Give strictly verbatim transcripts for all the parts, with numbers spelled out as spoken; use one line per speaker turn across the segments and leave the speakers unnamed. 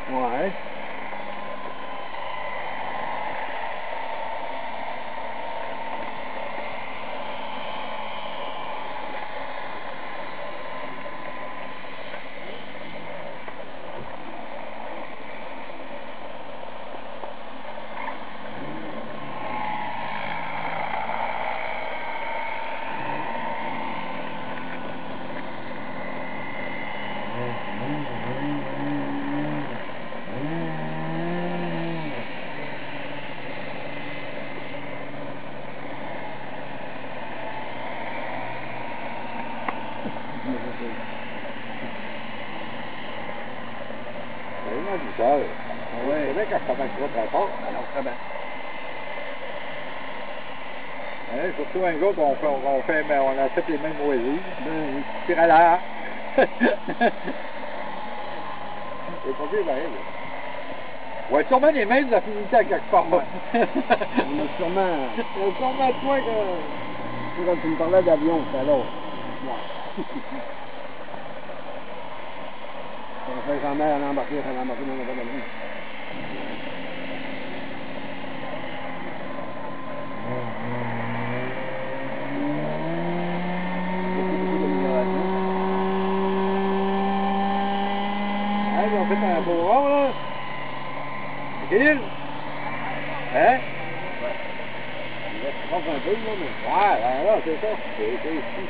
Ouais.
C'est une douceur.
Oui.
C'est vrai quand je commence trop très fort.
Alors, très bien.
Hein, surtout un gars qu'on fait, on fait, mais on a fait les mêmes moisies.
Ben oui.
Tire à l'air. C'est pas bien pareil. On va sûrement les mêmes affinités à quelque part.
Ouais. On a sûrement...
Il y a sûrement toi que...
Tu sais, quand tu me parlais d'avion, c'est alors. Ouais. On fait jamais à l'embarquer, à l'embarquer dans le d'avion.
Hey, ils ont fait un beau rond, là. Tranquille. Hein?
Ouais. Il reste proche un peu, là, mais...
Ouais, ben là, c'est ça. C'est c'est ici.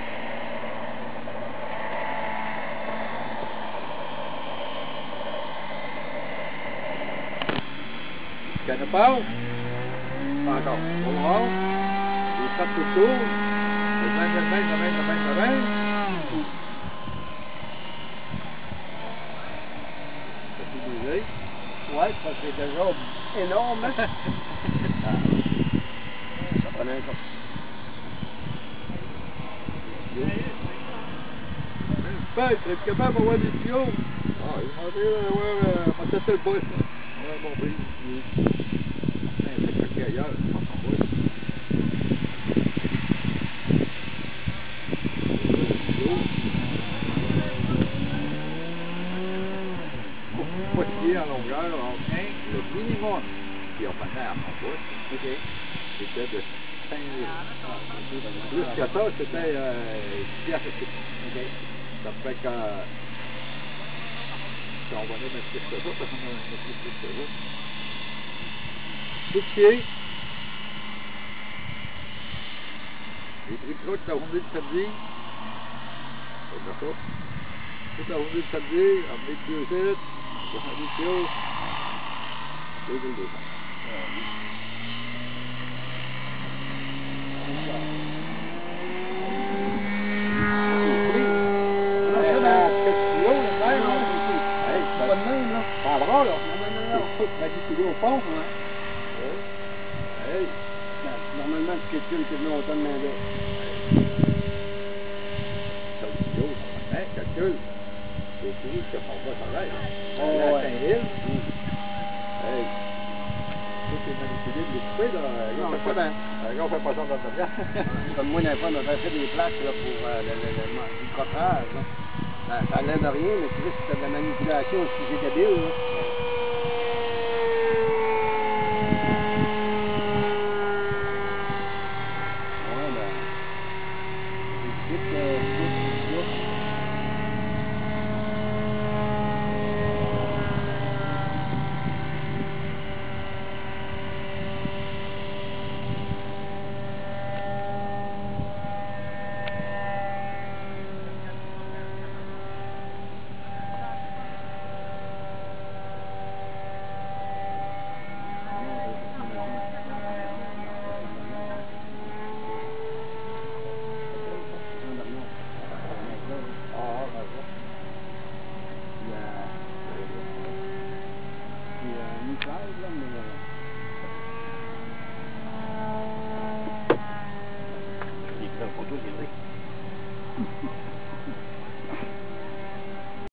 Canopard. Pas encore. Beau rond. Les pattes tout autour. Le même, le même, le même, le même, le même. Ça fait bouger.
Ouais, ça c'est déjà énorme, hein? Ah. Ça prenait un coup.
Ben, tu es capable d'avoir des tuyaux. Ah, il m'a dit, euh, ouais, euh, m'a tâté le boss, là. Ouais, mon prix. Oui. Ben, c'est parti ailleurs, je pense qu'on voit. Pas de pied en longueur, entre un, le minimum. Puis on passait à mon bois. OK. C'était de cinq mille. Plus que ça, c'était euh, six piastres. OK. Ça fait que... Si on va aller mettre plus que ça, parce qu'on a un plus plus que ça. Tout pied. Les prix de crocs, la journée de samedi. C'est comme ça. Toute la journée de samedi, emmener deux litres, soixante-dix kilos, deux mille deux cents. Pas bras, là.
Non, non, non, non.
vingt-dix kilos au fond.
Ouais.
Hey.
Ben, normalement, tu calcules que nous, on donne main d'œuvre.
quinze kilos, hein, calcul. C'est tout ce que son bois travaille.
Oh,
On est à
ouais.
cinq mille. Hey. Ça, c'est manipulé de l'équipé, là.
Non,
On
c'est
fait pas,
bien.
on fait pas ça dans notre bien.
Comme moi, d'un fois, on avait fait des plaques là, pour euh, le, le, le, le coffrage. Là. Ça, ça l'aide à rien, mais tu vois, c'était de la manipulation si c'est débile. Là. Ouais, ben. C'est vite, euh, vite, vite, vite. Puis, euh, une classe, là, mais...